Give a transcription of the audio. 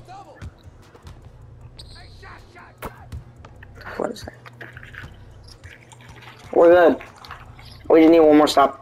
What is that? We're good. We just need one more stop.